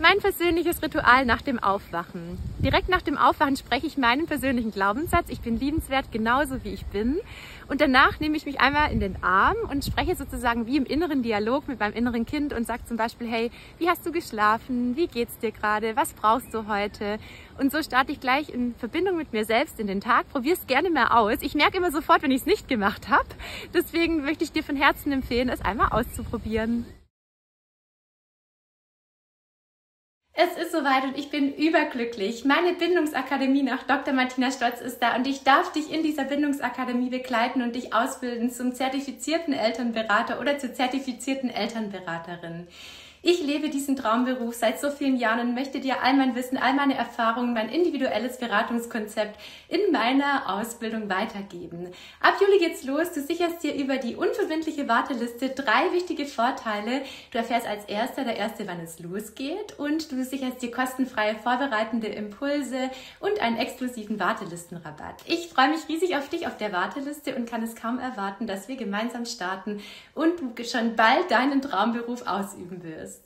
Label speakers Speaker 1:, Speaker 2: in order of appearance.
Speaker 1: Mein persönliches Ritual nach dem Aufwachen. Direkt nach dem Aufwachen spreche ich meinen persönlichen Glaubenssatz. Ich bin liebenswert, genauso wie ich bin. Und danach nehme ich mich einmal in den Arm und spreche sozusagen wie im inneren Dialog mit meinem inneren Kind und sage zum Beispiel, hey, wie hast du geschlafen? Wie geht's dir gerade? Was brauchst du heute? Und so starte ich gleich in Verbindung mit mir selbst in den Tag. Probier es gerne mal aus. Ich merke immer sofort, wenn ich es nicht gemacht habe. Deswegen möchte ich dir von Herzen empfehlen, es einmal auszuprobieren. Es ist soweit und ich bin überglücklich. Meine Bindungsakademie nach Dr. Martina Stotz ist da und ich darf dich in dieser Bindungsakademie begleiten und dich ausbilden zum zertifizierten Elternberater oder zur zertifizierten Elternberaterin. Ich lebe diesen Traumberuf seit so vielen Jahren und möchte dir all mein Wissen, all meine Erfahrungen, mein individuelles Beratungskonzept in meiner Ausbildung weitergeben. Ab Juli geht's los. Du sicherst dir über die unverbindliche Warteliste 3 wichtige Vorteile. Du erfährst als der erste, wann es losgeht, und du sicherst dir kostenfreie vorbereitende Impulse und einen exklusiven Wartelistenrabatt. Ich freue mich riesig auf dich auf der Warteliste und kann es kaum erwarten, dass wir gemeinsam starten und du schon bald deinen Traumberuf ausüben wirst.